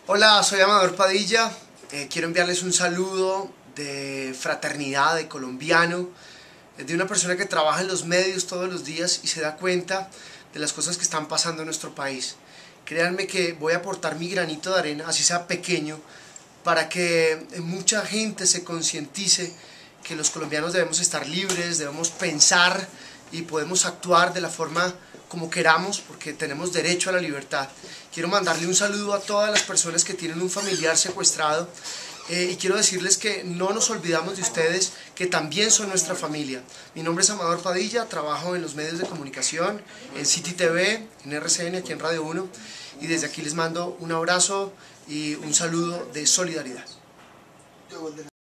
Hola, soy Amador Padilla. Quiero enviarles un saludo de fraternidad, de colombiano, de una persona que trabaja en los medios todos los días y se da cuenta de las cosas que están pasando en nuestro país. Créanme que voy a aportar mi granito de arena, así sea pequeño, para que mucha gente se concientice que los colombianos debemos estar libres, debemos pensar y podemos actuar de la forma como queramos, porque tenemos derecho a la libertad. Quiero mandarle un saludo a todas las personas que tienen un familiar secuestrado y quiero decirles que no nos olvidamos de ustedes, que también son nuestra familia. Mi nombre es Amador Padilla, trabajo en los medios de comunicación, en City TV, en RCN, aquí en Radio 1, y desde aquí les mando un abrazo y un saludo de solidaridad.